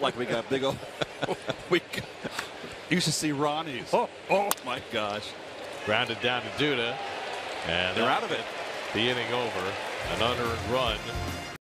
like we got big old. We used to see Ronnie's. Oh my gosh. Grounded down to Duda. And they're out of it. The inning over. An unearned run